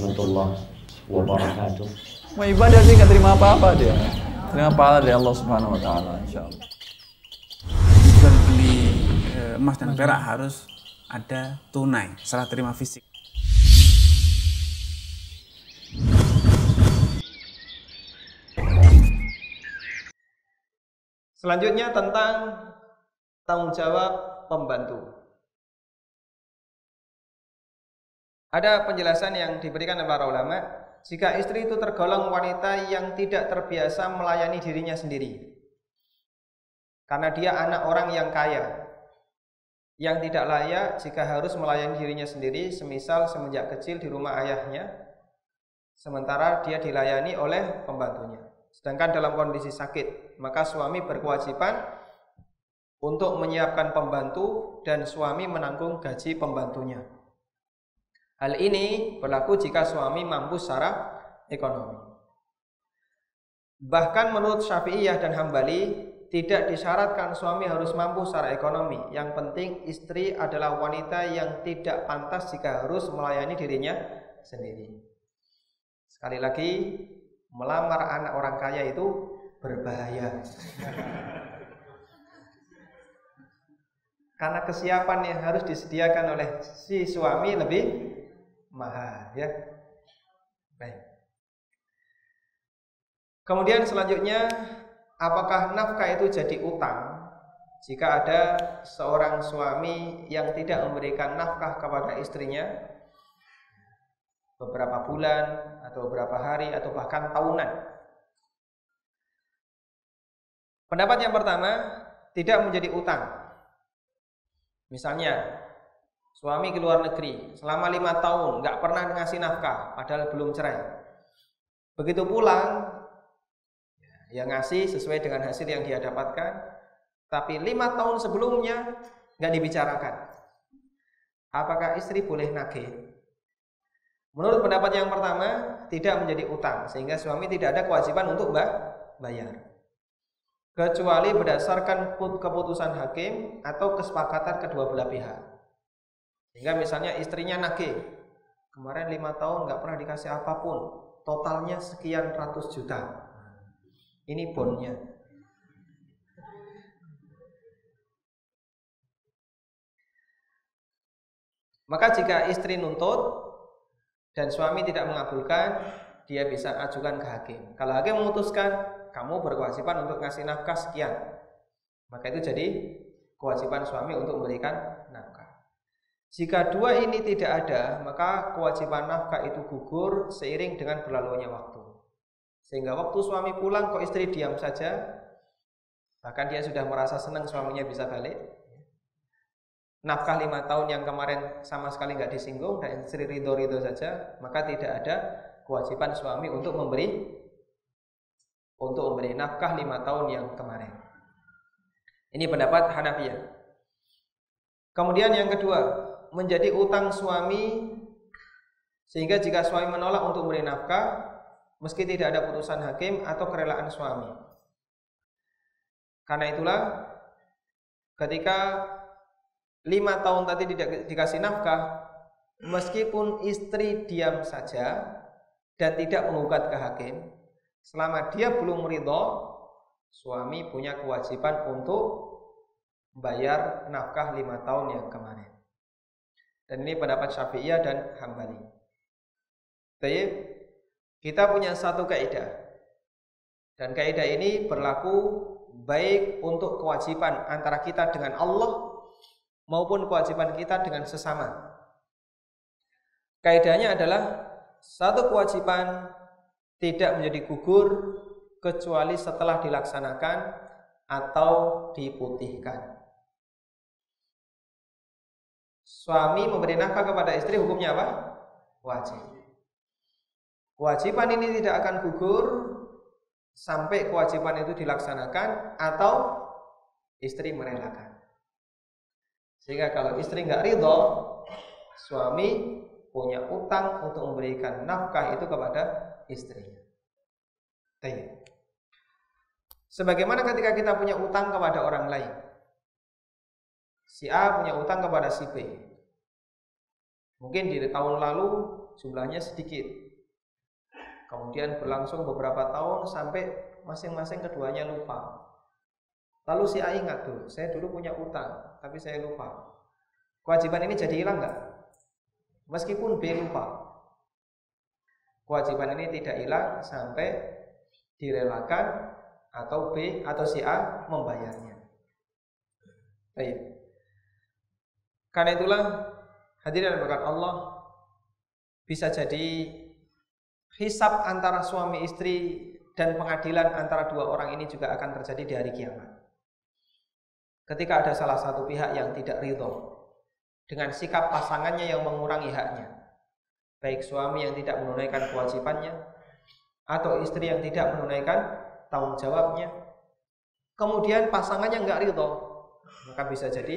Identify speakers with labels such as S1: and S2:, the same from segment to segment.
S1: warahmatullahi wabarakatuh.
S2: Mau ibadah sih nggak terima apa-apa dia. Terima pahala dari Allah Subhanahu Wa Taala, insyaallah.
S3: Jual beli emas dan perak harus ada tunai, serah terima fisik.
S4: Selanjutnya tentang tanggung jawab pembantu. Ada penjelasan yang diberikan oleh para ulama, jika istri itu tergolong wanita yang tidak terbiasa melayani dirinya sendiri, karena dia anak orang yang kaya, yang tidak layak jika harus melayani dirinya sendiri, semisal semenjak kecil di rumah ayahnya, sementara dia dilayani oleh pembantunya. Sedangkan dalam kondisi sakit, maka suami berkewajiban untuk menyiapkan pembantu dan suami menanggung gaji pembantunya. Hal ini berlaku jika suami mampu secara ekonomi. Bahkan menurut Syafi'iyah dan Hambali, tidak disyaratkan suami harus mampu secara ekonomi. Yang penting istri adalah wanita yang tidak pantas jika harus melayani dirinya sendiri. Sekali lagi, melamar anak orang kaya itu berbahaya. Karena kesiapan yang harus disediakan oleh si suami lebih mahal, ya. Baik. Kemudian selanjutnya, apakah nafkah itu jadi utang jika ada seorang suami yang tidak memberikan nafkah kepada istrinya beberapa bulan atau beberapa hari atau bahkan tahunan? Pendapat yang pertama, tidak menjadi utang. Misalnya suami ke luar negeri selama 5 tahun nggak pernah ngasih nafkah padahal belum cerai. Begitu pulang ya ngasih sesuai dengan hasil yang dia dapatkan, tapi 5 tahun sebelumnya nggak dibicarakan. Apakah istri boleh nagih? Menurut pendapat yang pertama, tidak menjadi utang, sehingga suami tidak ada kewajiban untuk bayar, kecuali berdasarkan keputusan hakim atau kesepakatan kedua belah pihak. Sehingga misalnya istrinya nagih, kemarin 5 tahun nggak pernah dikasih apapun, totalnya sekian ratus juta. Ini bondnya. Maka jika istri nuntut dan suami tidak mengabulkan, dia bisa ajukan ke hakim. Kalau hakim memutuskan kamu berkewajiban untuk ngasih nafkah sekian, maka itu jadi kewajiban suami untuk memberikan nafkah. Jika dua ini tidak ada, maka kewajiban nafkah itu gugur seiring dengan berlalunya waktu. Sehingga waktu suami pulang kok istri diam saja, bahkan dia sudah merasa senang suaminya bisa balik. Nafkah 5 tahun yang kemarin sama sekali nggak disinggung dan istri ridho-ridho saja, maka tidak ada kewajiban suami untuk memberi nafkah 5 tahun yang kemarin. Ini pendapat Hanafiyah. Kemudian yang kedua, menjadi utang suami, sehingga jika suami menolak untuk memberi nafkah meski tidak ada putusan hakim atau kerelaan suami. Karena itulah ketika 5 tahun tadi tidak dikasih nafkah, meskipun istri diam saja dan tidak menggugat ke hakim, selama dia belum ridho, suami punya kewajiban untuk bayar nafkah 5 tahun yang kemarin. Dan ini pendapat Syafi'iyah dan Hambali. Baik, kita punya satu kaidah, dan kaidah ini berlaku baik untuk kewajiban antara kita dengan Allah maupun kewajiban kita dengan sesama. Kaidahnya adalah satu kewajiban tidak menjadi gugur kecuali setelah dilaksanakan atau diputihkan. Suami memberi nafkah kepada istri, hukumnya apa? Wajib. Kewajiban ini tidak akan gugur sampai kewajiban itu dilaksanakan atau istri merelakan. Sehingga kalau istri nggak ridho, suami punya utang untuk memberikan nafkah itu kepada istrinya. Sebagaimana ketika kita punya utang kepada orang lain, si A punya utang kepada si B. Mungkin di tahun lalu jumlahnya sedikit. Kemudian berlangsung beberapa tahun sampai masing-masing keduanya lupa. Lalu si A ingat tuh, saya dulu punya utang, tapi saya lupa. Kewajiban ini jadi hilang nggak? Meskipun B lupa, kewajiban ini tidak hilang sampai direlakan atau B atau si A membayarnya. Baik. Karena itulah hadirin berkat Allah, bisa jadi hisab antara suami istri dan pengadilan antara dua orang ini juga akan terjadi di hari kiamat. Ketika ada salah satu pihak yang tidak ridho dengan sikap pasangannya yang mengurangi haknya, baik suami yang tidak menunaikan kewajibannya atau istri yang tidak menunaikan tanggung jawabnya, kemudian pasangannya nggak ridho, maka bisa jadi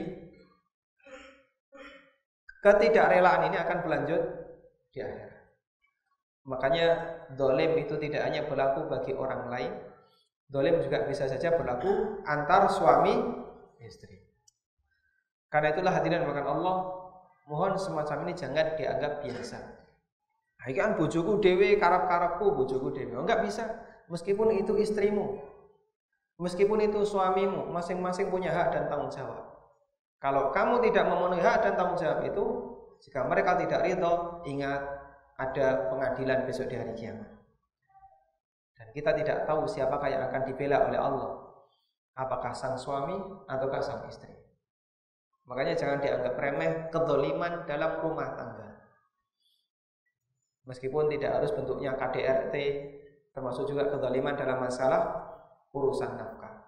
S4: ketidakrelaan ini akan berlanjut di akhirat. Makanya dolim itu tidak hanya berlaku bagi orang lain, dolim juga bisa saja berlaku antar suami istri. Karena itulah hadirin makan Allah, mohon semacam ini jangan dianggap biasa. Iki kan bojoku dhewe, karep-karepku bojoku dhewe. Enggak bisa, meskipun itu istrimu, meskipun itu suamimu, masing-masing punya hak dan tanggung jawab. Kalau kamu tidak memenuhi hak dan tanggung jawab itu, jika mereka tidak ridho, ingat ada pengadilan besok di hari kiamat. Dan kita tidak tahu siapakah yang akan dibela oleh Allah, apakah sang suami ataukah sang istri. Makanya jangan dianggap remeh kezaliman dalam rumah tangga. Meskipun tidak harus bentuknya KDRT, termasuk juga kezaliman dalam masalah urusan nafkah.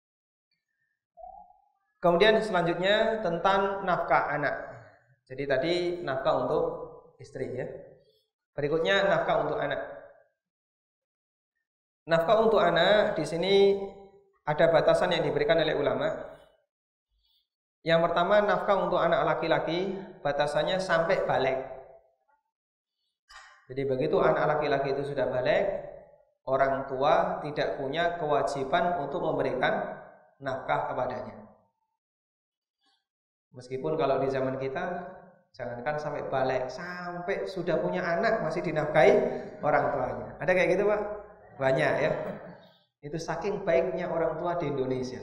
S4: Kemudian selanjutnya tentang nafkah anak. Jadi tadi nafkah untuk istri ya. Berikutnya nafkah untuk anak. Nafkah untuk anak di sini ada batasan yang diberikan oleh ulama. Yang pertama, nafkah untuk anak laki-laki batasannya sampai balik. Jadi begitu anak laki-laki itu sudah balik, orang tua tidak punya kewajiban untuk memberikan nafkah kepadanya. Meskipun kalau di zaman kita, jangankan sampai balik, sampai sudah punya anak masih dinafkahi orang tuanya. Ada kayak gitu Pak? Banyak ya. Itu saking baiknya orang tua di Indonesia.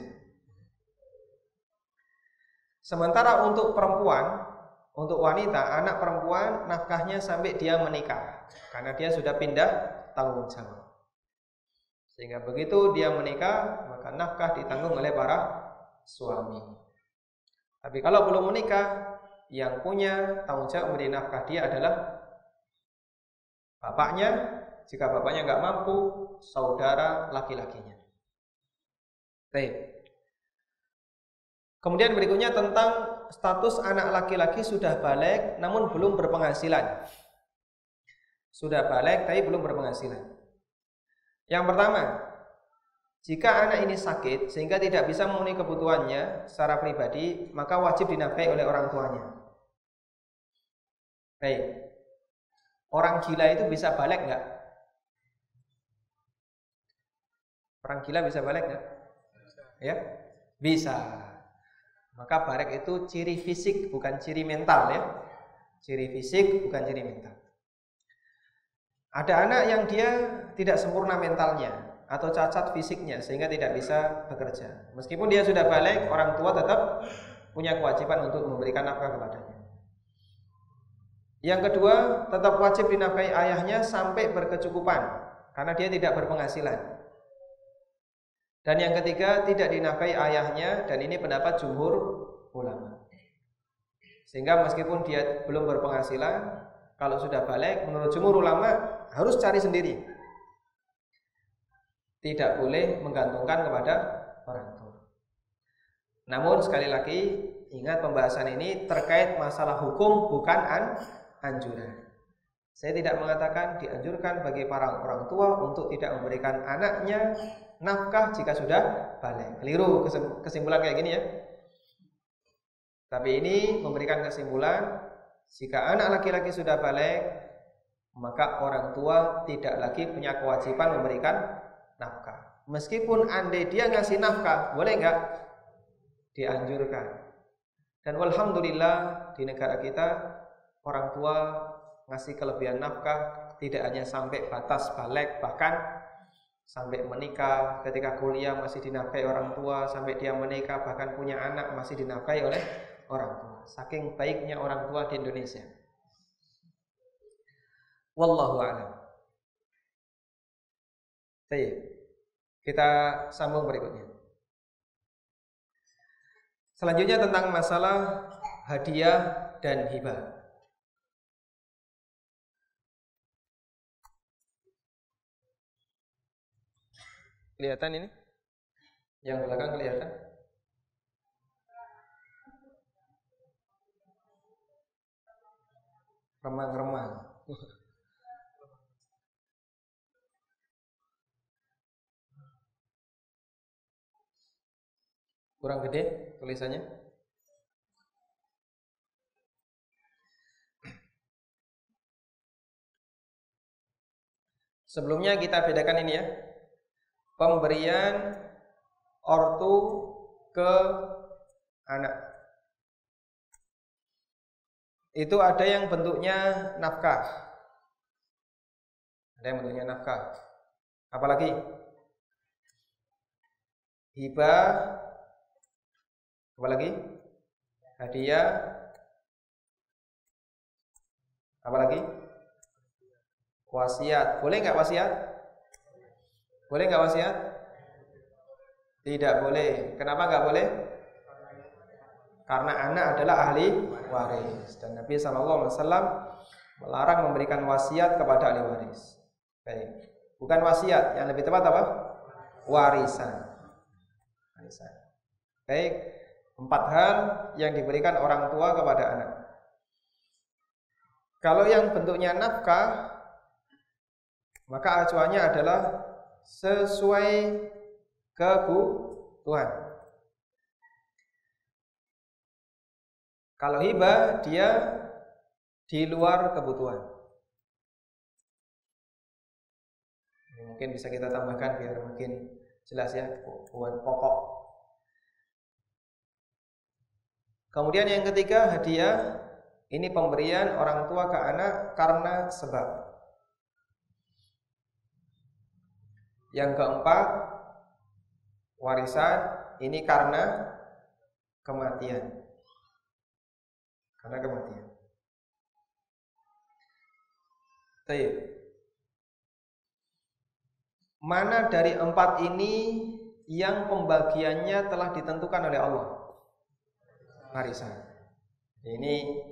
S4: Sementara untuk perempuan, untuk wanita, anak perempuan nafkahnya sampai dia menikah, karena dia sudah pindah tanggung jawab. Sehingga begitu dia menikah, maka nafkah ditanggung oleh para suami. Tapi kalau belum menikah, yang punya tanggung jawab memberi nafkah dia adalah bapaknya. Jika bapaknya nggak mampu, saudara laki-lakinya. Baik. Kemudian berikutnya tentang status anak laki-laki sudah balik namun belum berpenghasilan. Sudah balik tapi belum berpenghasilan. Yang pertama, jika anak ini sakit sehingga tidak bisa memenuhi kebutuhannya secara pribadi, maka wajib dinafkahi oleh orang tuanya. Baik. Orang gila itu bisa balik nggak? Orang gila bisa balik nggak? Ya, bisa. Maka balik itu ciri fisik bukan ciri mental ya. Ciri fisik bukan ciri mental. Ada anak yang dia tidak sempurna mentalnya atau cacat fisiknya sehingga tidak bisa bekerja. Meskipun dia sudah balik, orang tua tetap punya kewajiban untuk memberikan nafkah kepadanya. Yang kedua, tetap wajib dinafkahi ayahnya sampai berkecukupan karena dia tidak berpenghasilan. Dan yang ketiga, tidak dinafkahi ayahnya, dan ini pendapat jumhur ulama. Sehingga meskipun dia belum berpenghasilan, kalau sudah balik, menurut jumhur ulama harus cari sendiri. Tidak boleh menggantungkan kepada orang tua. Namun sekali lagi, ingat pembahasan ini terkait masalah hukum bukan anjuran. Saya tidak mengatakan dianjurkan bagi para orang tua untuk tidak memberikan anaknya nafkah jika sudah balik. Keliru kesimpulan kayak gini ya. Tapi ini memberikan kesimpulan jika anak laki-laki sudah balik, maka orang tua tidak lagi punya kewajiban memberikan nafkah. Meskipun andai dia ngasih nafkah, boleh nggak? Dianjurkan. Dan walhamdulillah di negara kita orang tua ngasih kelebihan nafkah, tidak hanya sampai batas balik, bahkan sampai menikah, ketika kuliah masih dinafkahi orang tua, sampai dia menikah bahkan punya anak masih dinafkahi oleh orang tua. Saking baiknya orang tua di Indonesia. Wallahu a'lam. Baik. Kita sambung berikutnya. Selanjutnya tentang masalah hadiah dan hibah. Kelihatan ini? Yang belakang kelihatan? Remang-remang. Kurang gede tulisannya? Sebelumnya kita bedakan ini ya. Pemberian ortu ke anak. Itu ada yang bentuknya nafkah. Ada yang bentuknya nafkah. Apalagi? Hibah. Apalagi? Hadiah. Apalagi? Wasiat. Boleh nggak wasiat? Boleh nggak wasiat? Tidak boleh. Kenapa nggak boleh? Karena anak adalah ahli waris dan Nabi SAW melarang memberikan wasiat kepada ahli waris. Baik. Bukan wasiat, yang lebih tepat apa? Warisan. Warisan. Baik. 4 hal yang diberikan orang tua kepada anak. Kalau yang bentuknya nafkah, maka acuannya adalah sesuai kebutuhan. Kalau hibah, dia di luar kebutuhan. Ini mungkin bisa kita tambahkan biar makin jelas ya, kebutuhan pokok. Kemudian yang ketiga, hadiah. Ini pemberian orang tua ke anak karena sebab. Yang keempat, warisan. Ini karena kematian. Karena kematian. Baik. Mana dari 4 ini yang pembagiannya telah ditentukan oleh Allah? Warisan. Ini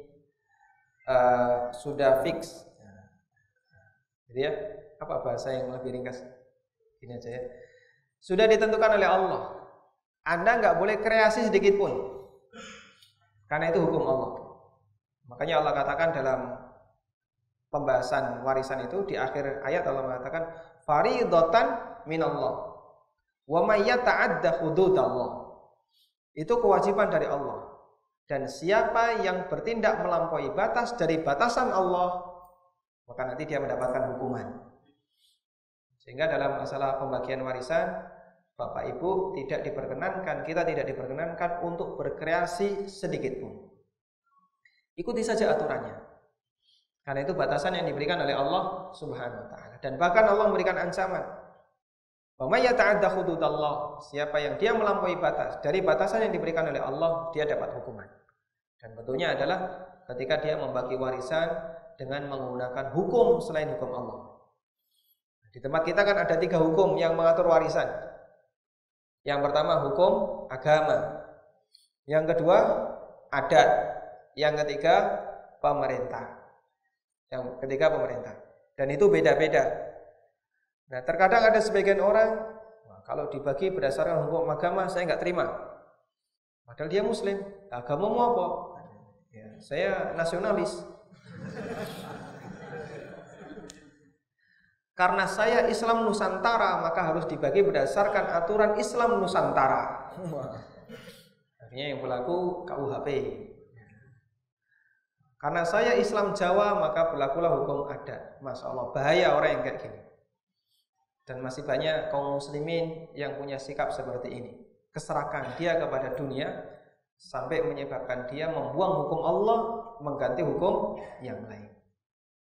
S4: sudah fix. Jadi ya, apa bahasa yang lebih ringkas? Ini aja ya. Sudah ditentukan oleh Allah. Anda nggak boleh kreasi sedikit pun. Karena itu hukum Allah. Makanya Allah katakan dalam pembahasan warisan itu di akhir ayat Allah mengatakan faridatan minallah. Wa may yata'adda hududallah. Itu kewajiban dari Allah. Dan siapa yang bertindak melampaui batas dari batasan Allah, maka nanti dia mendapatkan hukuman. Sehingga dalam masalah pembagian warisan, Bapak Ibu tidak diperkenankan, kita tidak diperkenankan untuk berkreasi sedikit pun. Ikuti saja aturannya. Karena itu batasan yang diberikan oleh Allah Subhanahu wa taala. Dan bahkan Allah memberikan ancaman. Wa may yata'adda hududallah, siapa yang dia melampaui batas dari batasan yang diberikan oleh Allah, dia dapat hukuman. Dan bentuknya adalah ketika dia membagi warisan dengan menggunakan hukum selain hukum Allah. Di tempat kita kan ada 3 hukum yang mengatur warisan. Yang pertama hukum agama. Yang kedua adat. Yang ketiga pemerintah. Yang ketiga pemerintah. Dan itu beda-beda. Nah, terkadang ada sebagian orang, kalau dibagi berdasarkan hukum agama saya nggak terima. Padahal dia muslim. Agamamu apa? Ya, saya nasionalis. Karena saya Islam Nusantara, maka harus dibagi berdasarkan aturan Islam Nusantara. Artinya yang berlaku KUHP. Karena saya Islam Jawa, maka berlakulah hukum adat. Masya Allah, bahaya orang yang kayak gini. Dan masih banyak kaum muslimin yang punya sikap seperti ini. Keserakahan dia kepada dunia sampai menyebabkan dia membuang hukum Allah, mengganti hukum yang lain.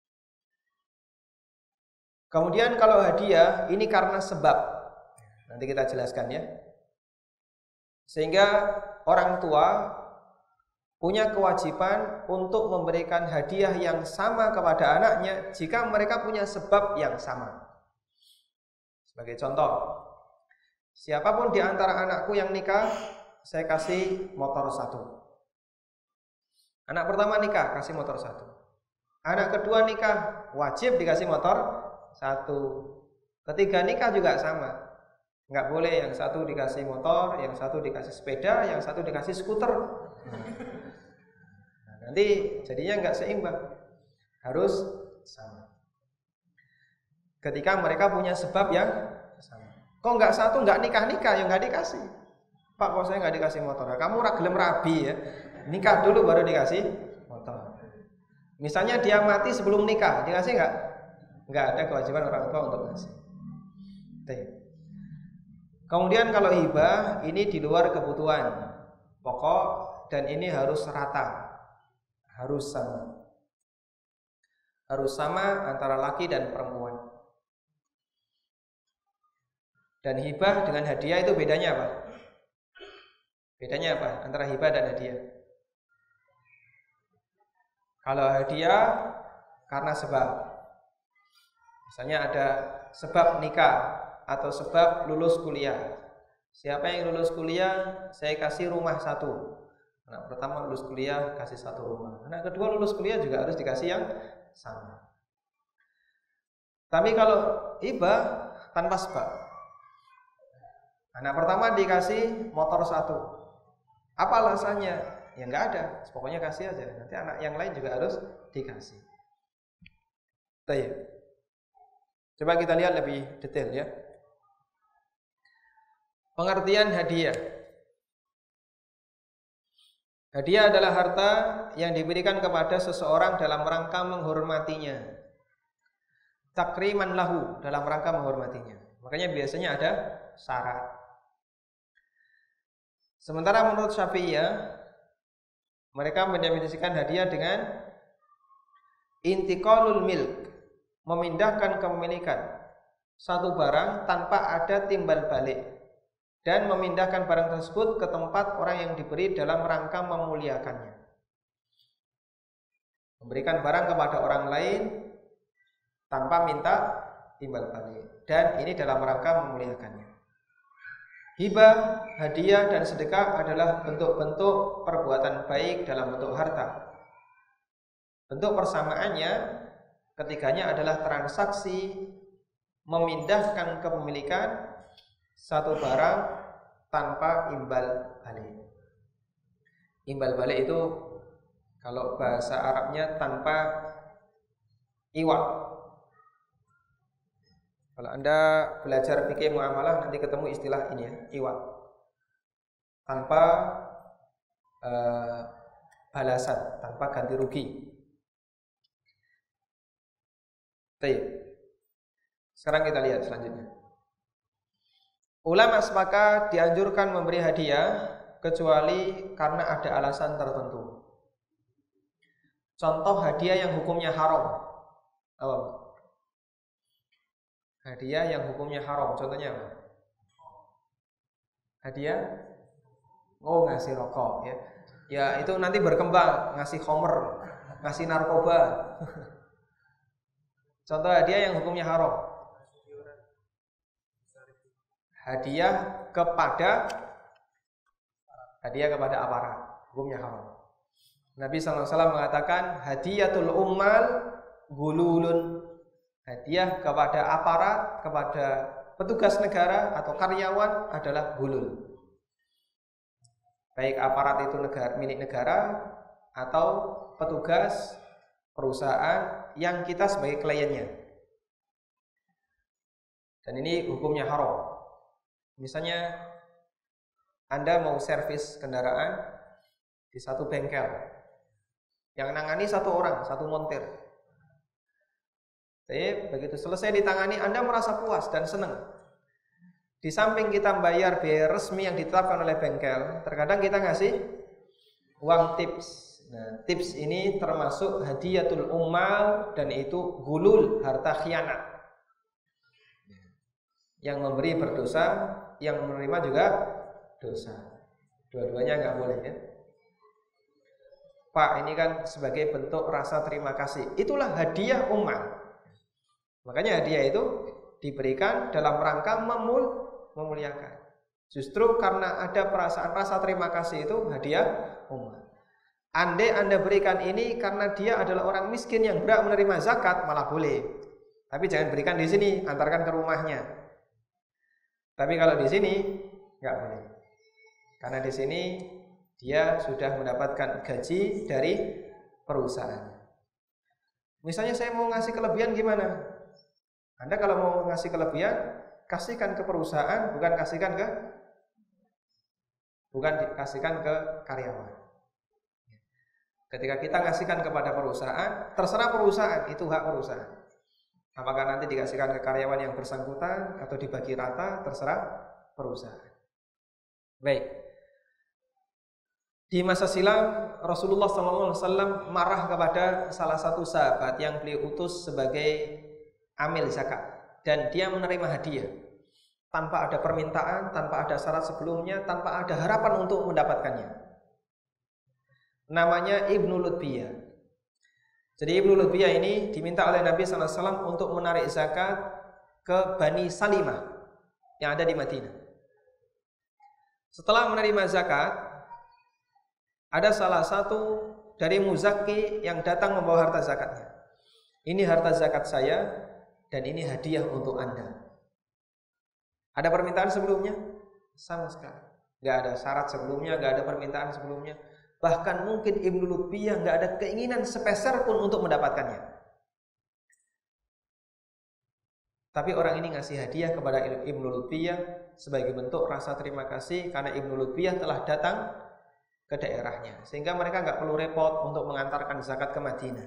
S4: Kemudian kalau hadiah ini karena sebab, nanti kita jelaskan ya. Sehingga orang tua punya kewajiban untuk memberikan hadiah yang sama kepada anaknya jika mereka punya sebab yang sama. Sebagai contoh, siapapun di antara anakku yang nikah, saya kasih motor 1. Anak pertama nikah, kasih motor 1. Anak kedua nikah, wajib dikasih motor 1. Ketiga nikah juga sama. Nggak boleh yang satu dikasih motor, yang satu dikasih sepeda, yang satu dikasih skuter. Nah, nanti jadinya nggak seimbang. Harus sama. Ketika mereka punya sebab yang sama. Kok nggak satu nggak nikah-nikah, yang nggak dikasih. Pak, kok saya nggak dikasih motor? Kamu gelem rabi ya. Nikah dulu baru dikasih motor. Misalnya dia mati sebelum nikah, dikasih nggak? Nggak ada kewajiban orang tua untuk ngasih. Kemudian kalau hibah ini di luar kebutuhan pokok dan ini harus rata, harus sama. Harus sama antara laki dan perempuan. Dan hibah dengan hadiah itu bedanya apa? Bedanya apa antara hibah dan hadiah? Kalau hadiah karena sebab. Misalnya ada sebab nikah atau sebab lulus kuliah. Siapa yang lulus kuliah, saya kasih rumah 1. Anak pertama lulus kuliah, kasih 1 rumah. Anak kedua lulus kuliah juga harus dikasih yang sama. Tapi kalau hibah tanpa sebab. Anak pertama dikasih motor 1. Apa alasannya? Ya nggak ada, pokoknya kasih aja. Nanti anak yang lain juga harus dikasih. Baik. Coba kita lihat lebih detail ya. Pengertian hadiah. Hadiah adalah harta yang diberikan kepada seseorang dalam rangka menghormatinya. Takriman lahu, dalam rangka menghormatinya. Makanya biasanya ada syarat. Sementara menurut Syafi'iyah, mereka mendefinisikan hadiah dengan intiqalul milk, memindahkan kepemilikan satu barang tanpa ada timbal balik dan memindahkan barang tersebut ke tempat orang yang diberi dalam rangka memuliakannya. Memberikan barang kepada orang lain tanpa minta timbal balik, dan ini dalam rangka memuliakannya. Hibah, hadiah dan sedekah adalah bentuk-bentuk perbuatan baik dalam bentuk harta. Bentuk persamaannya, ketiganya adalah transaksi memindahkan kepemilikan satu barang tanpa imbal balik. Imbal balik itu kalau bahasa Arabnya tanpa iwak. Kalau Anda belajar fikih muamalah nanti ketemu istilah ini ya, iwak. Tanpa balasan, tanpa ganti rugi. Baik. Sekarang kita lihat selanjutnya. Ulama sepakat dianjurkan memberi hadiah kecuali karena ada alasan tertentu. Contoh hadiah yang hukumnya haram. Apa? Hadiah yang hukumnya haram. Contohnya apa? Hadiah? Oh, ngasih rokok ya. Ya itu nanti berkembang, ngasih khamr, ngasih narkoba. Contoh hadiah yang hukumnya haram. Hadiah kepada aparat, hukumnya haram. Nabi SAW mengatakan hadiyatul ummal gululun. Hadiah kepada aparat, kepada petugas negara atau karyawan adalah gulul. Baik aparat itu milik negara atau petugas perusahaan yang kita sebagai kliennya. Dan ini hukumnya haram. Misalnya Anda mau servis kendaraan di satu bengkel, yang nangani satu orang, satu montir. Jadi begitu selesai ditangani, Anda merasa puas dan senang. Di samping kita membayar biaya resmi yang ditetapkan oleh bengkel, terkadang kita ngasih uang tips. Nah, tips ini termasuk hadiyatul ummal dan itu gulul, harta khianat. Yang memberi berdosa, yang menerima juga dosa. Dua-duanya nggak boleh ya. Pak, ini kan sebagai bentuk rasa terima kasih. Itulah hadiah umat. Makanya hadiah itu diberikan dalam rangka memuliakan. Justru karena ada perasaan rasa terima kasih itu hadiah umat. Andai Anda berikan ini karena dia adalah orang miskin yang berhak menerima zakat, malah boleh. Tapi jangan berikan di sini, antarkan ke rumahnya. Tapi kalau di sini nggak boleh. Karena di sini dia sudah mendapatkan gaji dari perusahaan. Misalnya saya mau ngasih kelebihan gimana? Anda kalau mau ngasih kelebihan, kasihkan ke perusahaan, bukan kasihkan ke karyawan. Ketika kita ngasihkan kepada perusahaan, terserah perusahaan, itu hak perusahaan. Apakah nanti dikasihkan ke karyawan yang bersangkutan atau dibagi rata, terserah perusahaan. Baik. Di masa silam Rasulullah SAW marah kepada salah satu sahabat yang beliau utus sebagai amil zakat, dan dia menerima hadiah tanpa ada permintaan, tanpa ada syarat sebelumnya, tanpa ada harapan untuk mendapatkannya. Namanya Ibnu Lutbiyah. Jadi Ibnu Lutbiyah ini diminta oleh Nabi SAW untuk menarik zakat ke Bani Salimah yang ada di Madinah. Setelah menerima zakat, ada salah satu dari muzaki yang datang membawa harta zakatnya. Ini harta zakat saya dan ini hadiah untuk Anda. Ada permintaan sebelumnya? Sama sekali. Gak ada syarat sebelumnya, gak ada permintaan sebelumnya. Bahkan mungkin Ibnu Lutbiyah gak ada keinginan sepeser pun untuk mendapatkannya. Tapi orang ini ngasih hadiah kepada Ibnu Lutbiyah sebagai bentuk rasa terima kasih karena Ibnu Lutbiyah telah datang ke daerahnya. Sehingga mereka gak perlu repot untuk mengantarkan zakat ke Madinah.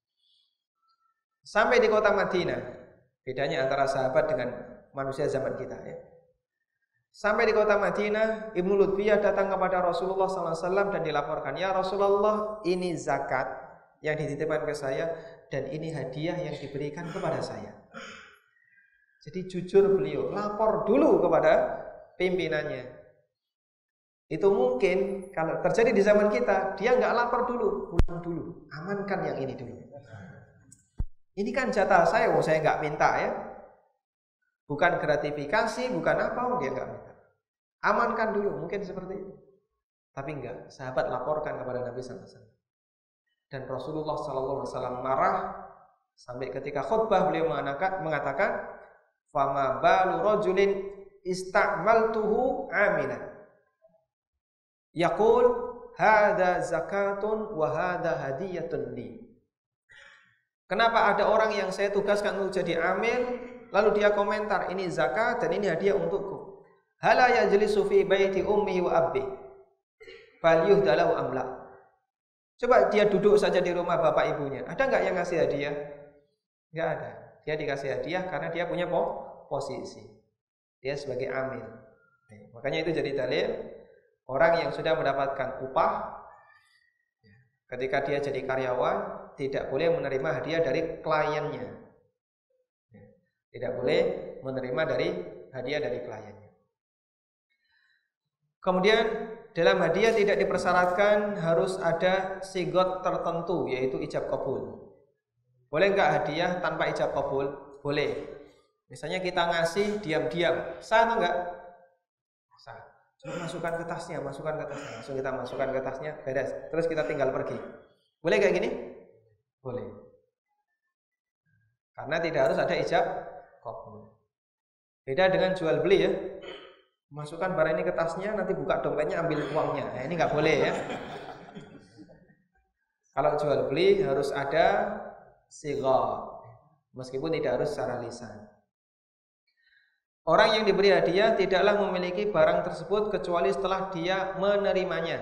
S4: Sampai di kota Madinah, bedanya antara sahabat dengan manusia zaman kita ya. Sampai di kota Madinah, Ibnu Lutbiyah datang kepada Rasulullah SAW dan dilaporkan, ya Rasulullah, ini zakat yang dititipkan ke saya dan ini hadiah yang diberikan kepada saya. Jadi jujur beliau, lapor dulu kepada pimpinannya. Itu mungkin kalau terjadi di zaman kita, dia nggak lapor dulu, pulang dulu, amankan yang ini dulu. Ini kan jatah saya, saya nggak minta ya. Bukan gratifikasi, bukan apa, dia nggak minta. Amankan dulu, mungkin seperti itu. Tapi enggak, sahabat laporkan kepada Nabi SAW. Dan Rasulullah SAW marah sampai ketika khutbah beliau mengatakan, "Fama balu rajulin ista'maltuhu amilan. Yaqul hadza zakatun wa hadza hadiyatun li." Kenapa ada orang yang saya tugaskan untuk jadi amil, lalu dia komentar, ini zakat dan ini hadiah untukku. Hala yajlisu fi baiti ummihi wa abbi fal yuhdalahu amla. Coba dia duduk saja di rumah bapak ibunya. Ada enggak yang ngasih hadiah? Enggak ada. Dia dikasih hadiah karena dia punya posisi. Dia sebagai amil. Makanya itu jadi dalil orang yang sudah mendapatkan upah ketika dia jadi karyawan tidak boleh menerima hadiah dari kliennya. Tidak boleh menerima dari hadiah dari kliennya. Kemudian dalam hadiah tidak dipersyaratkan harus ada sigot tertentu, yaitu ijab kabul. Boleh enggak hadiah tanpa ijab kabul? Boleh. Misalnya kita ngasih diam-diam, sah atau enggak? Sah. Coba masukkan ke tasnya, langsung kita masukkan ke tasnya, beres. Terus kita tinggal pergi. Boleh kayak gini? Boleh. Karena tidak harus ada ijab kabul. Beda dengan jual beli ya. Masukkan barang ini ke tasnya, nanti buka dompetnya ambil uangnya. Nah, ini nggak boleh ya. Kalau jual beli harus ada sighah, meskipun tidak harus secara lisan. Orang yang diberi hadiah tidaklah memiliki barang tersebut kecuali setelah dia menerimanya.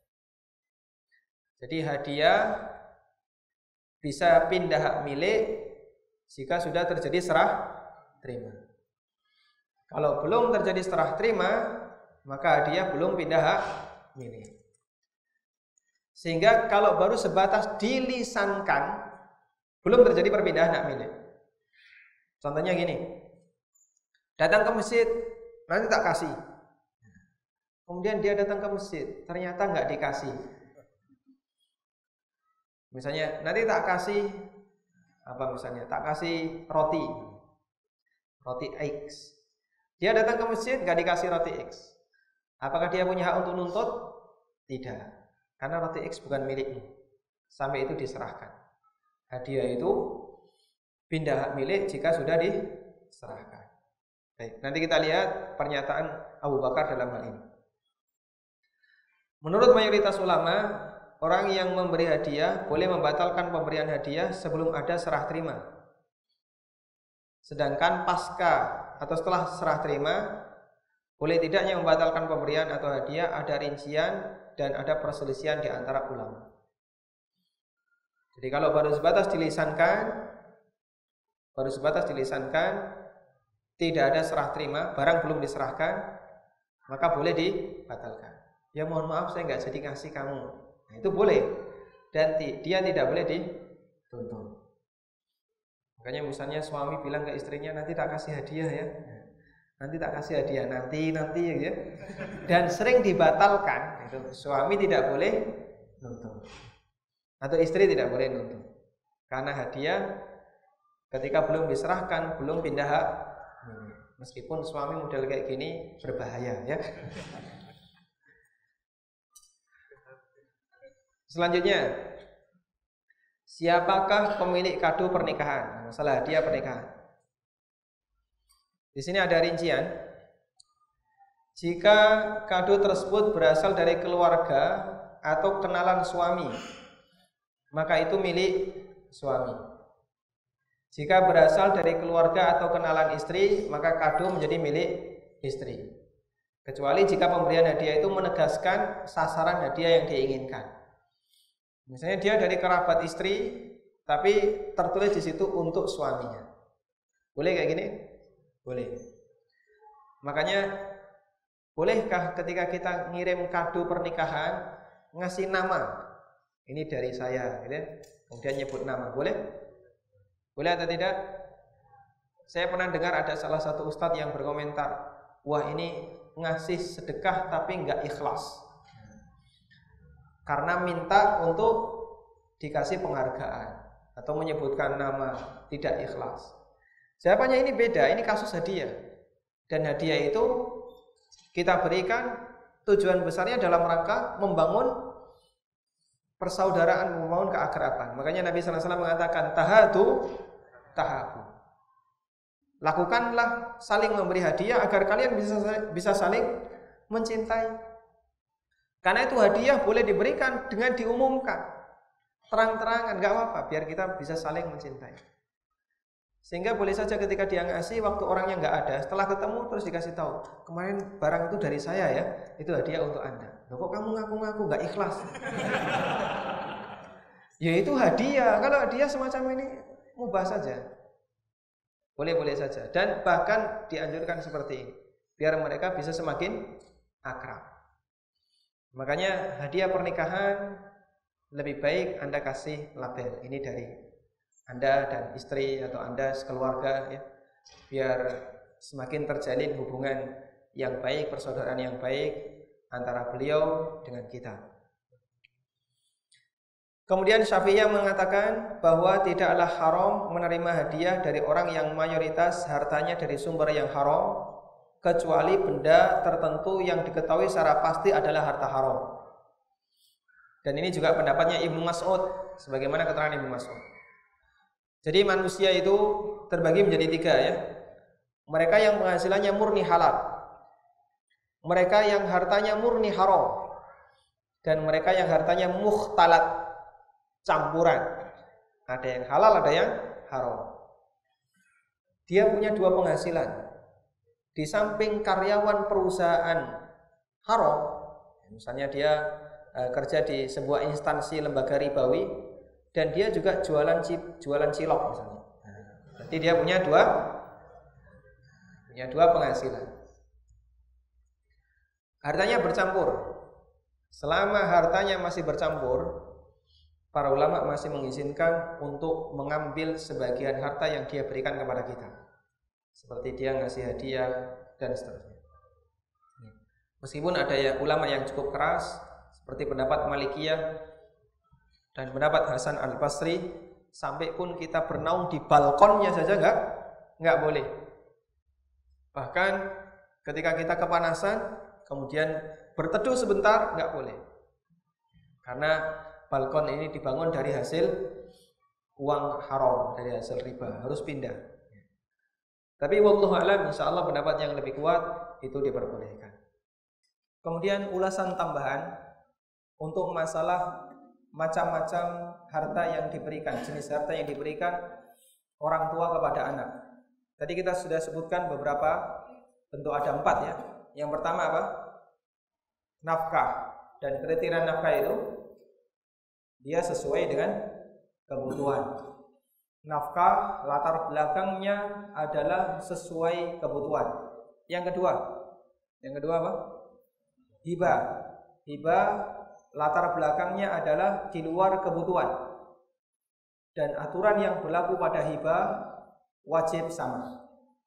S4: Jadi hadiah bisa pindah hak milik jika sudah terjadi serah terima. Kalau belum terjadi serah terima, maka hadiah belum pindah hak milik. Sehingga kalau baru sebatas dilisankan, belum terjadi perpindahan hak milik. Contohnya gini, Datang ke masjid, nanti tak kasih. Kemudian dia datang ke masjid, ternyata nggak dikasih. Misalnya nanti tak kasih apa misalnya, tak kasih roti X. Dia datang ke masjid nggak dikasih roti X. Apakah dia punya hak untuk nuntut? Tidak, karena roti X bukan milikmu. Sampai itu diserahkan. Hadiah itu pindah hak milik jika sudah diserahkan. Baik, nanti kita lihat pernyataan Abu Bakar dalam hal ini. Menurut mayoritas ulama, orang yang memberi hadiah boleh membatalkan pemberian hadiah sebelum ada serah terima. Sedangkan pasca atau setelah serah terima, boleh tidaknya membatalkan pemberian atau hadiah ada rincian dan ada perselisihan di antara ulama. Jadi kalau baru sebatas dilisankan, tidak ada serah terima, barang belum diserahkan, maka boleh dibatalkan. Ya mohon maaf saya nggak jadi ngasih kamu. Nah, itu boleh. Dan dia tidak boleh dituntut. Makanya misalnya suami bilang ke istrinya, nanti tak kasih hadiah ya. Nanti tak kasih hadiah, nanti ya. Dan sering dibatalkan, itu suami tidak boleh nuntut. Atau istri tidak boleh nuntut. Karena hadiah ketika belum diserahkan, belum pindah hak. Meskipun suami model kayak gini berbahaya ya. Selanjutnya, siapakah pemilik kado pernikahan? Masalah hadiah pernikahan. Di sini ada rincian. Jika kado tersebut berasal dari keluarga atau kenalan suami, maka itu milik suami. Jika berasal dari keluarga atau kenalan istri, maka kado menjadi milik istri. Kecuali jika pemberian hadiah itu menegaskan sasaran hadiah yang diinginkan. Misalnya dia dari kerabat istri, tapi tertulis di situ untuk suaminya. Boleh kayak gini? Boleh. Makanya bolehkah ketika kita ngirim kado pernikahan ngasih nama? Ini dari saya, gitu. Kemudian nyebut nama, boleh? Boleh atau tidak? Saya pernah dengar ada salah satu ustadz yang berkomentar, wah ini ngasih sedekah tapi nggak ikhlas. Karena minta untuk dikasih penghargaan atau menyebutkan nama, tidak ikhlas. Jawabannya ini beda, ini kasus hadiah. Dan hadiah itu kita berikan tujuan besarnya dalam rangka membangun persaudaraan, membangun keakraban. Makanya Nabi SAW mengatakan tahabu. Lakukanlah saling memberi hadiah agar kalian bisa saling mencintai. Karena itu hadiah boleh diberikan dengan diumumkan terang-terangan, nggak apa-apa, biar kita bisa saling mencintai. Sehingga boleh saja ketika dia ngasih waktu orangnya nggak ada, setelah ketemu terus dikasih tahu, kemarin barang itu dari saya ya, itu hadiah untuk Anda. Loh kok kamu ngaku-ngaku nggak ikhlas? Ya itu hadiah. Kalau hadiah semacam ini mubah saja, boleh-boleh saja, dan bahkan dianjurkan seperti ini, biar mereka bisa semakin akrab. Makanya hadiah pernikahan lebih baik Anda kasih label, ini dari Anda dan istri atau Anda sekeluarga ya, biar semakin terjalin hubungan yang baik, persaudaraan yang baik antara beliau dengan kita. Kemudian Syafi'iyah mengatakan bahwa tidaklah haram menerima hadiah dari orang yang mayoritas hartanya dari sumber yang haram, kecuali benda tertentu yang diketahui secara pasti adalah harta haram. Dan ini juga pendapatnya Ibnu Mas'ud, sebagaimana keterangan Ibnu Mas'ud. Jadi manusia itu terbagi menjadi tiga ya. Mereka yang penghasilannya murni halal, mereka yang hartanya murni haram, dan mereka yang hartanya mukhtalat, campuran. Ada yang halal, ada yang haram. Dia punya dua penghasilan. Di samping karyawan perusahaan haram, misalnya dia kerja di sebuah instansi lembaga ribawi, dan dia juga jualan cilok misalnya. Jadi dia punya dua penghasilan. Hartanya bercampur. Selama hartanya masih bercampur, para ulama masih mengizinkan untuk mengambil sebagian harta yang dia berikan kepada kita. seperti dia ngasih hadiah dan seterusnya. Meskipun ada ulama yang cukup keras seperti pendapat Malikiyah dan pendapat Hasan Al-Basri, sampai pun kita bernaung di balkonnya saja nggak boleh. Bahkan ketika kita kepanasan kemudian berteduh sebentar nggak boleh, karena balkon ini dibangun dari hasil uang haram, dari hasil riba, harus pindah. Tapi wallahu a'lam, insyaallah pendapat yang lebih kuat itu diperbolehkan. Kemudian ulasan tambahan untuk masalah macam-macam harta yang diberikan, jenis harta yang diberikan orang tua kepada anak. Tadi kita sudah sebutkan beberapa bentuk, ada 4 ya. Yang pertama apa? Nafkah. Dan kriteria nafkah itu dia sesuai dengan kebutuhan. Nafkah latar belakangnya adalah sesuai kebutuhan. Yang kedua apa? Hibah. Hibah latar belakangnya adalah di luar kebutuhan. Dan aturan yang berlaku pada hibah wajib sama.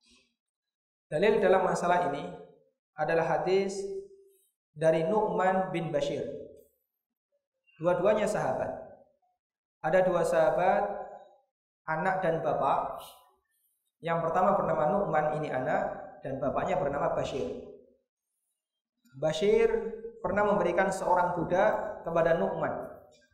S4: Dalil dalam masalah ini adalah hadis dari Nu'man bin Bashir. Dua-duanya sahabat. Ada 2 sahabat, anak dan bapak. Yang pertama bernama Nu'man, ini anak, dan bapaknya bernama Bashir. Bashir pernah memberikan seorang budak kepada Nu'man.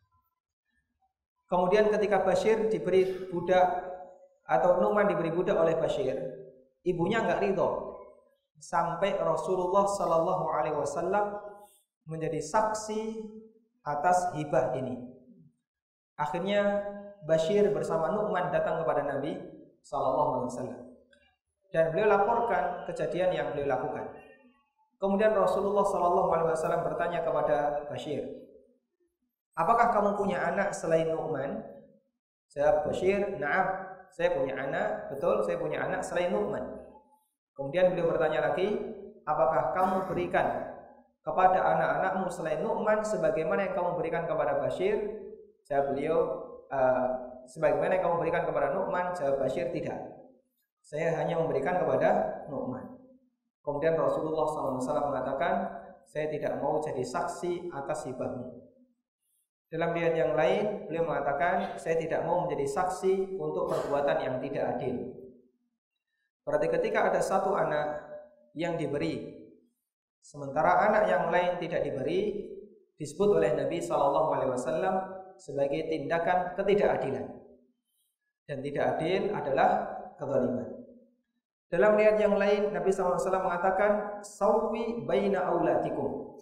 S4: Kemudian ketika Bashir diberi budak, atau Nu'man diberi budak oleh Bashir, ibunya enggak ridho, sampai Rasulullah Sallallahu Alaihi Wasallam menjadi saksi atas hibah ini. Akhirnya Bashir bersama Nu'man datang kepada Nabi Sallallahu Alaihi Wasallam dan beliau laporkan kejadian yang beliau lakukan. Kemudian Rasulullah Sallallahu Alaihi Wasallam bertanya kepada Bashir, apakah kamu punya anak selain Nu'man? Jawab Bashir, na'am, saya punya anak, betul, saya punya anak selain Nu'man. Kemudian beliau bertanya lagi, apakah kamu berikan kepada anak-anakmu selain Nu'man sebagaimana yang kamu berikan kepada Bashir? Jawab beliau, sebagaimana yang kamu berikan kepada Nu'man. Jawab Bashir, tidak, saya hanya memberikan kepada Nu'man. Kemudian Rasulullah SAW mengatakan, saya tidak mau jadi saksi atas hibahmu. Dalam riwayat yang lain, beliau mengatakan, saya tidak mau menjadi saksi untuk perbuatan yang tidak adil. Berarti ketika ada satu anak yang diberi, sementara anak yang lain tidak diberi, disebut oleh Nabi SAW sebagai tindakan ketidakadilan. Dan tidak adil adalah kezaliman. Dalam riwayat yang lain, Nabi SAW mengatakan, "Sawwi baina aulatikum."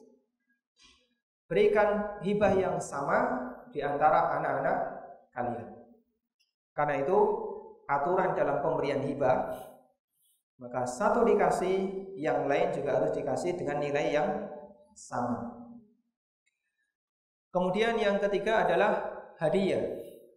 S4: Berikan hibah yang sama di antara anak-anak kalian. Karena itu, aturan dalam pemberian hibah, maka satu dikasih, yang lain juga harus dikasih dengan nilai yang sama. Kemudian yang ketiga adalah hadiah.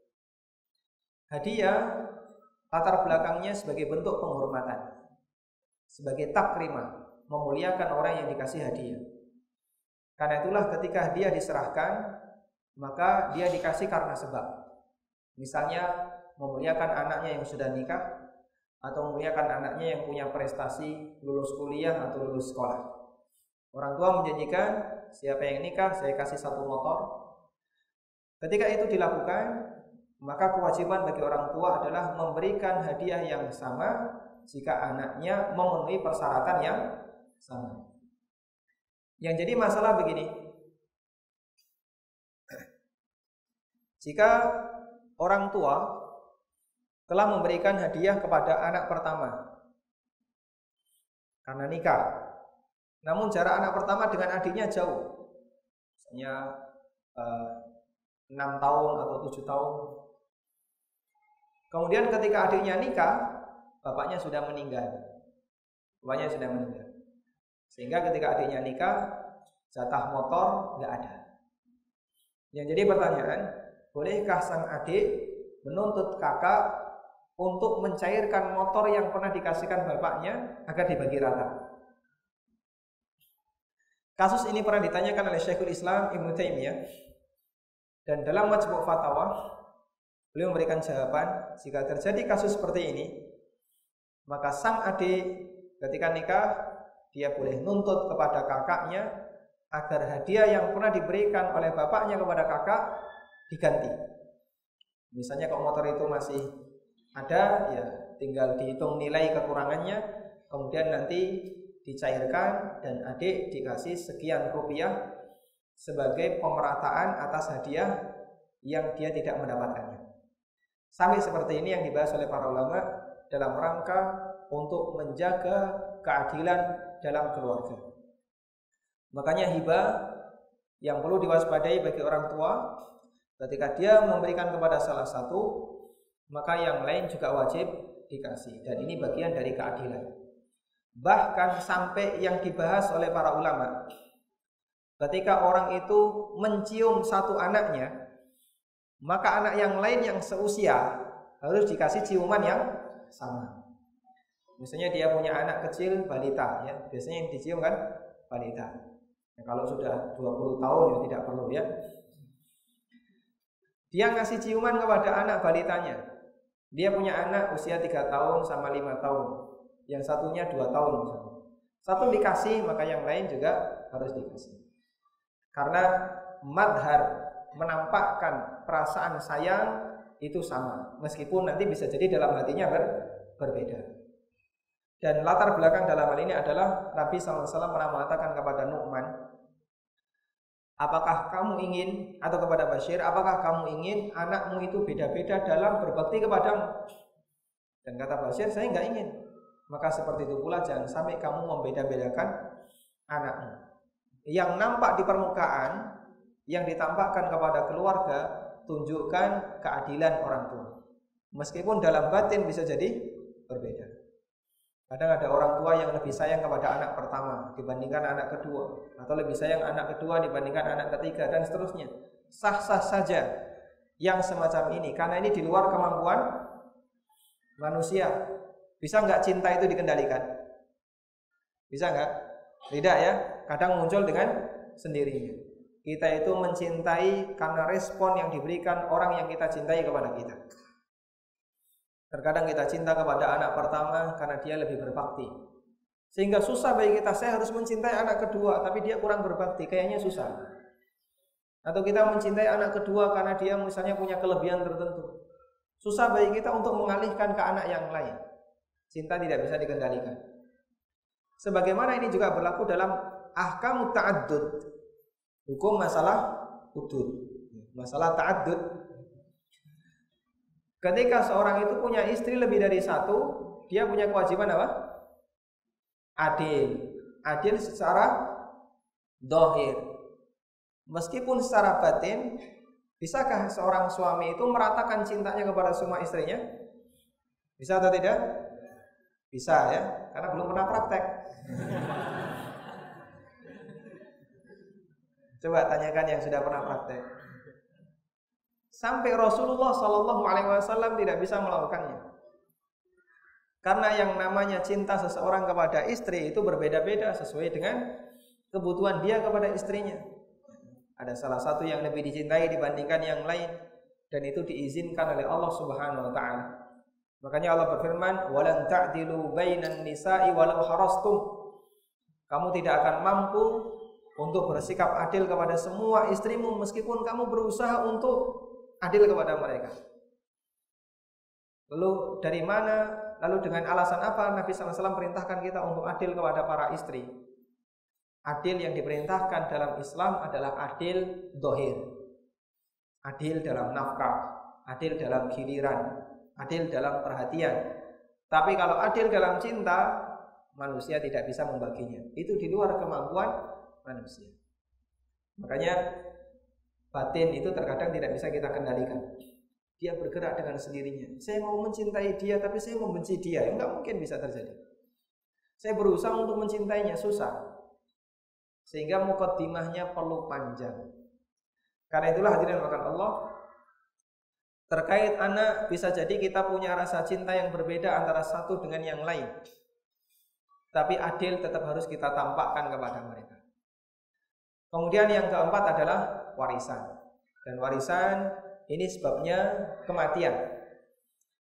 S4: Hadiah latar belakangnya sebagai bentuk penghormatan, sebagai takrimah, memuliakan orang yang dikasih hadiah. Karena itulah ketika dia diserahkan, maka dia dikasih karena sebab. Misalnya memuliakan anaknya yang sudah nikah, atau memuliakan anaknya yang punya prestasi lulus kuliah atau lulus sekolah. Orang tua menjanjikan, siapa yang nikah saya kasih 1 motor. Ketika itu dilakukan, maka kewajiban bagi orang tua adalah memberikan hadiah yang sama jika anaknya memenuhi persyaratan yang sama. Yang jadi masalah begini, jika orang tua telah memberikan hadiah kepada anak pertama karena nikah, namun jarak anak pertama dengan adiknya jauh, misalnya 6 tahun atau 7 tahun. Kemudian ketika adiknya nikah, bapaknya sudah meninggal. Sehingga ketika adiknya nikah, jatah motor nggak ada. Yang jadi pertanyaan, bolehkah sang adik menuntut kakak untuk mencairkan motor yang pernah dikasihkan bapaknya agar dibagi rata? Kasus ini pernah ditanyakan oleh Syekhul Islam Ibnu Taimiyah, dan dalam Majmu' Fatawa beliau memberikan jawaban, jika terjadi kasus seperti ini, maka sang adik ketika nikah dia boleh nuntut kepada kakaknya agar hadiah yang pernah diberikan oleh bapaknya kepada kakak diganti. Misalnya kalau motor itu masih ada, ya tinggal dihitung nilai kekurangannya, kemudian nanti dicairkan dan adik dikasih sekian rupiah sebagai pemerataan atas hadiah yang dia tidak mendapatkannya. Sampai seperti ini yang dibahas oleh para ulama dalam rangka untuk menjaga keadilan dalam keluarga. Makanya hibah yang perlu diwaspadai bagi orang tua, ketika dia memberikan kepada salah satu, maka yang lain juga wajib dikasih. Dan ini bagian dari keadilan. Bahkan sampai yang dibahas oleh para ulama, ketika orang itu mencium satu anaknya, maka anak yang lain yang seusia harus dikasih ciuman yang sama. Misalnya dia punya anak kecil balita, ya biasanya yang dicium kan balita. Ya, kalau sudah 20 tahun ya tidak perlu ya. Dia ngasih ciuman kepada anak balitanya. Dia punya anak usia 3 tahun sama 5 tahun. Yang satunya 2 tahun misalnya. Satu dikasih, maka yang lain juga harus dikasih. Karena madhar menampakkan perasaan sayang itu sama, meskipun nanti bisa jadi dalam hatinya berbeda. Dan latar belakang dalam hal ini adalah Nabi SAW pernah mengatakan kepada Nu'man, apakah kamu ingin, atau kepada Bashir, apakah kamu ingin anakmu itu beda-beda dalam berbakti kepadamu? Dan kata Bashir, saya nggak ingin. Maka seperti itu pula jangan sampai kamu membeda-bedakan anakmu. Yang nampak di permukaan, yang ditampakkan kepada keluarga, tunjukkan keadilan orang tua. Meskipun dalam batin bisa jadi berbeda. Kadang ada orang tua yang lebih sayang kepada anak pertama dibandingkan anak kedua, atau lebih sayang anak kedua dibandingkan anak ketiga, dan seterusnya. Sah-sah saja yang semacam ini, karena ini di luar kemampuan manusia. Bisa nggak cinta itu dikendalikan? Bisa nggak? Tidak ya. Kadang muncul dengan sendirinya. Kita itu mencintai karena respon yang diberikan orang yang kita cintai kepada kita. Terkadang kita cinta kepada anak pertama karena dia lebih berbakti, sehingga susah bagi kita, saya harus mencintai anak kedua tapi dia kurang berbakti, kayaknya susah. Atau kita mencintai anak kedua karena dia misalnya punya kelebihan tertentu, susah bagi kita untuk mengalihkan ke anak yang lain. Cinta tidak bisa dikendalikan. Sebagaimana ini juga berlaku dalam ahkam ta'addud, hukum masalah hudud, masalah ta'addud. Ketika seorang itu punya istri lebih dari satu, dia punya kewajiban apa? Adil. Adil secara dohir. Meskipun secara batin, bisakah seorang suami itu meratakan cintanya kepada semua istrinya? Bisa atau tidak? Bisa ya, karena belum pernah praktek. Coba tanyakan yang sudah pernah praktek. Sampai Rasulullah SAW tidak bisa melakukannya. Karena yang namanya cinta seseorang kepada istri itu berbeda-beda sesuai dengan kebutuhan dia kepada istrinya. Ada salah satu yang lebih dicintai dibandingkan yang lain, dan itu diizinkan oleh Allah Subhanahu wa taala. Makanya Allah berfirman, "Walan ta'dilu bainan nisa'i walau harastum." Kamu tidak akan mampu untuk bersikap adil kepada semua istrimu meskipun kamu berusaha untuk adil kepada mereka. Lalu dari mana? Lalu dengan alasan apa Nabi SAW perintahkan kita untuk adil kepada para istri? Adil yang diperintahkan dalam Islam adalah adil dohir, adil dalam nafkah, adil dalam giliran, adil dalam perhatian. Tapi kalau adil dalam cinta, manusia tidak bisa membaginya. Itu di luar kemampuan manusia. Makanya batin itu terkadang tidak bisa kita kendalikan. Dia bergerak dengan sendirinya. Saya mau mencintai dia tapi saya membenci dia. Enggak mungkin bisa terjadi. Saya berusaha untuk mencintainya, susah. Sehingga mukaddimahnya perlu panjang. Karena itulah hadirin makan Allah, terkait anak bisa jadi kita punya rasa cinta yang berbeda antara satu dengan yang lain. Tapi adil tetap harus kita tampakkan kepada mereka. Kemudian yang keempat adalah warisan. Dan warisan ini sebabnya kematian.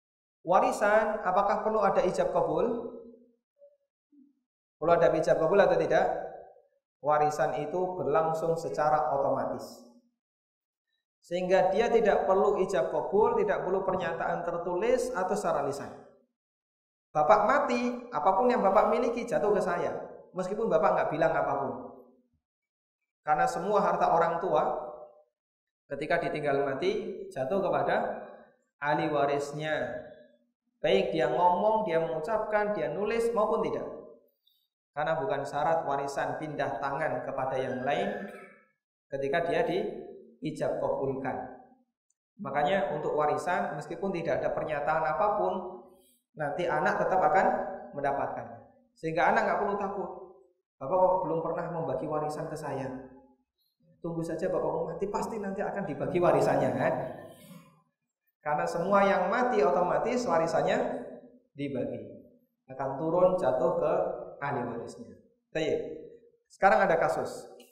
S4: Warisan apakah perlu ada ijab kabul? Perlu ada ijab kabul atau tidak? Warisan itu berlangsung secara otomatis, sehingga dia tidak perlu ijab kabul, tidak perlu pernyataan tertulis atau secara lisan. Bapak mati, apapun yang bapak miliki jatuh ke saya, meskipun bapak nggak bilang apapun. Karena semua harta orang tua ketika ditinggal mati jatuh kepada ahli warisnya. Baik dia ngomong, dia mengucapkan, dia nulis maupun tidak. Karena bukan syarat warisan pindah tangan kepada yang lain ketika dia diijab kabulkan. Makanya untuk warisan meskipun tidak ada pernyataan apapun, nanti anak tetap akan mendapatkannya. Sehingga anak nggak perlu takut. Bapak belum pernah membagi warisan ke saya. Tunggu saja bapak mati, pasti nanti akan dibagi warisannya kan? Karena semua yang mati otomatis warisannya dibagi. Akan turun jatuh ke ahli warisnya. Baik. Sekarang ada kasus.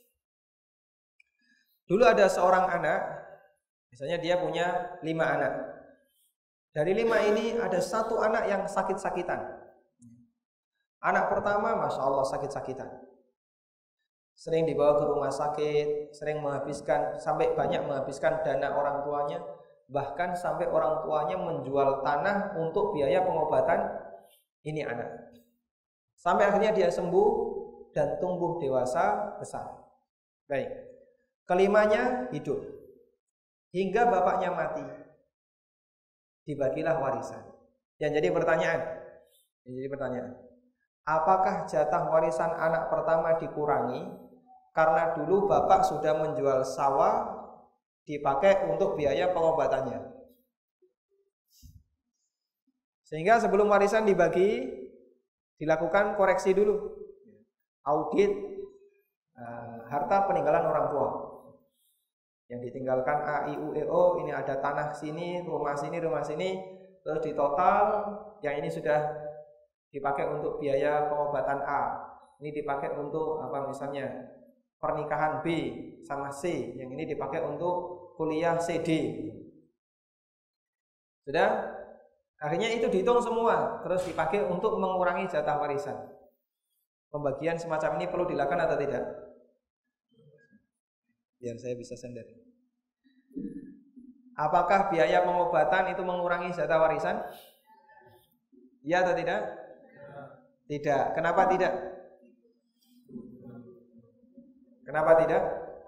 S4: Dulu ada seorang anak, misalnya dia punya 5 anak. Dari 5 ini ada 1 anak yang sakit-sakitan. Anak pertama Masya Allah sakit-sakitan, sering dibawa ke rumah sakit, sering menghabiskan, sampai banyak menghabiskan dana orang tuanya. Bahkan sampai orang tuanya menjual tanah untuk biaya pengobatan ini anak. Sampai akhirnya dia sembuh dan tumbuh dewasa besar. Baik. Kelimanya hidup. Hingga bapaknya mati. Dibagilah warisan. Yang jadi pertanyaan. Apakah jatah warisan anak pertama dikurangi karena dulu bapak sudah menjual sawah dipakai untuk biaya pengobatannya? Sehingga sebelum warisan dibagi dilakukan koreksi dulu, audit harta peninggalan orang tua yang ditinggalkan A, I, U, E, O. Ini ada tanah sini, rumah sini, terus di total yang ini sudah dipakai untuk biaya pengobatan A, ini dipakai untuk apa misalnya pernikahan B sama C, yang ini dipakai untuk kuliah CD. Sudah? Akhirnya itu dihitung semua, terus dipakai untuk mengurangi jatah warisan. Pembagian semacam ini perlu dilakukan atau tidak? Biar saya bisa sender. Apakah biaya pengobatan itu mengurangi jatah warisan? Ya atau tidak? Tidak. Kenapa tidak? Kenapa tidak?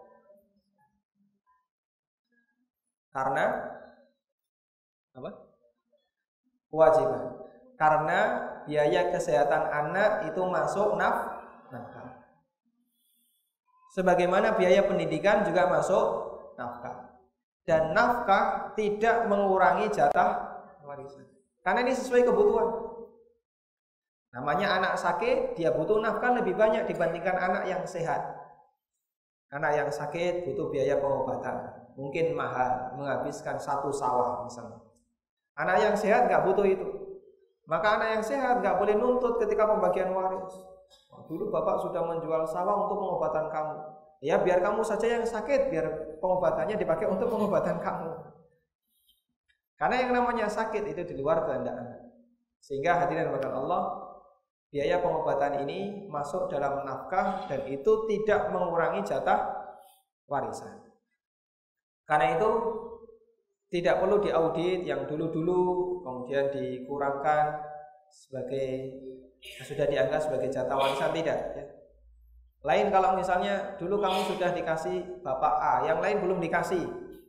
S4: Karena apa? Kewajiban. Karena biaya kesehatan anak itu masuk nafkah. Sebagaimana biaya pendidikan juga masuk nafkah. Dan nafkah tidak mengurangi jatah warisan. Karena ini sesuai kebutuhan. Namanya anak sakit, dia butuh nafkah lebih banyak dibandingkan anak yang sehat. Anak yang sakit butuh biaya pengobatan, mungkin mahal, menghabiskan 1 sawah misalnya. Anak yang sehat nggak butuh itu. Maka anak yang sehat nggak boleh nuntut ketika pembagian waris. Dulu bapak sudah menjual sawah untuk pengobatan kamu. Ya biar kamu saja yang sakit, biar pengobatannya dipakai untuk pengobatan kamu. Karena yang namanya sakit itu di luar kehendak anak. Sehingga hadirin kepada Allah, biaya pengobatan ini masuk dalam nafkah dan itu tidak mengurangi jatah warisan. Karena itu tidak perlu diaudit yang dulu-dulu kemudian dikurangkan sebagai sudah dianggap sebagai jatah warisan, tidak ya. Lain kalau misalnya dulu kamu sudah dikasih bapak A, yang lain belum dikasih,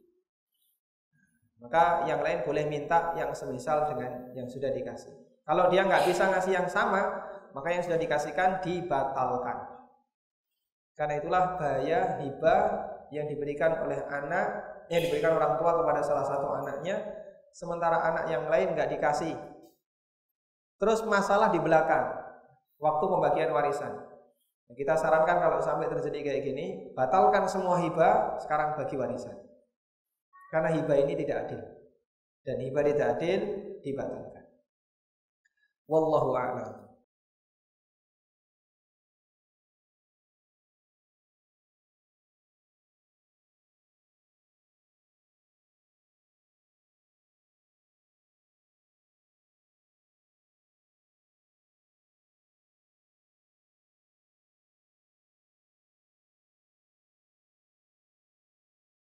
S4: maka yang lain boleh minta yang semisal dengan yang sudah dikasih. Kalau dia nggak bisa ngasih yang sama, maka yang sudah dikasihkan dibatalkan. Karena itulah bahaya hibah yang diberikan oleh anak, yang diberikan orang tua kepada salah satu anaknya, sementara anak yang lain nggak dikasih. Terus masalah di belakang waktu pembagian warisan. Kita sarankan kalau sampai terjadi kayak gini, batalkan semua hibah, sekarang bagi warisan. Karena hibah ini tidak adil. Dan hibah tidak adil dibatalkan. Wallahu a'lam.